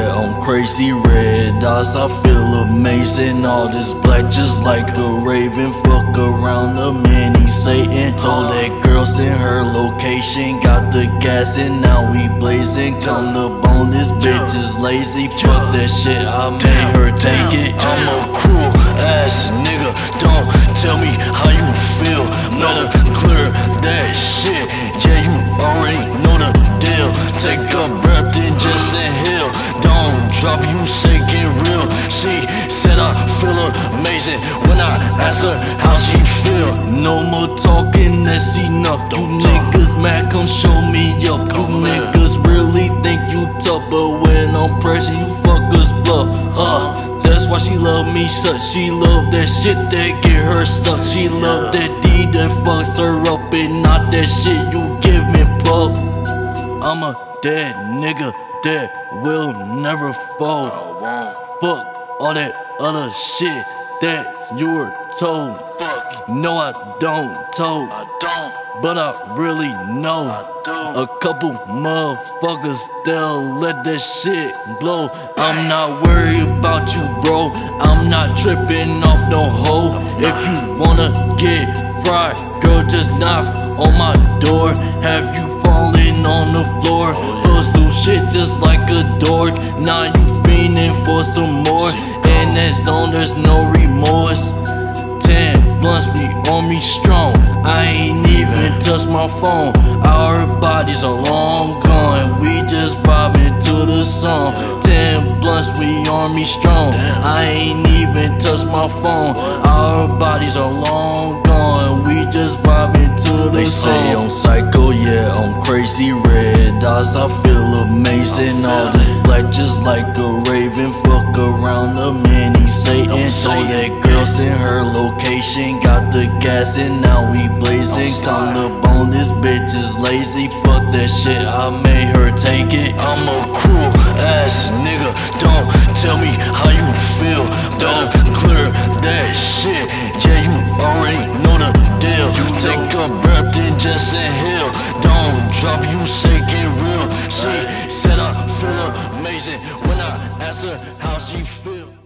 yeah, I'm crazy. Red eyes, I feel amazing. All this black just like a raven. Fuck around the mini Satan. Told that girl send her location. Got the gas and now we blazing. Come to bone, this bitch is lazy. Fuck that shit, I made her take it. I'm a cruel ass nigga. Don't tell me how you feel. Better clear that shit. Yeah, you already know the deal. Take a breath and just inhale. Don't drop, you say get real. She said I feel amazing when I asked her how she feel. No more talking, that's enough. You niggas mad, come show me up. You niggas really think you tough, but when I'm pressing, you fuckers bluff. That's why she love me such. She love that shit that get her stuck. She love that D that fucks her up, and not that shit you give me, pup. I'm a dead nigga that will never fall. Fuck all that other shit that you were told. No, I don't told, but I really know a couple motherfuckers, they'll let that shit blow. I'm not worried about you, bro. I'm not tripping off no hoe. If you wanna get fried, girl, just knock on my door. Have you falling on the floor? Hustle shit just like a dork. Now you fiending for some more. In that zone, there's no remorse. 10 blunts, we on me strong. I ain't even touched my phone. Our bodies are long gone. We just vibing to the song. 10 blunts, we on me strong. I ain't even touched my phone. Our bodies are long gone. We just vibing to the song. They say I'm psycho, yeah, I'm crazy. Red eyes, I feel amazing. All this black just like a raven. Fuck around the mini Satan. Told that girl send her location. Got the gas and now we blazing. Come to bone, this bitch is lazy. Fuck that shit, I made her take it. I'm a cruel ass nigga. Don't tell me how you feel. Better clear that shit. Yeah, you already know the deal. Take a breath and just inhale. Don't drop, you say get real. She said I feel amazing when I asked her how she feel.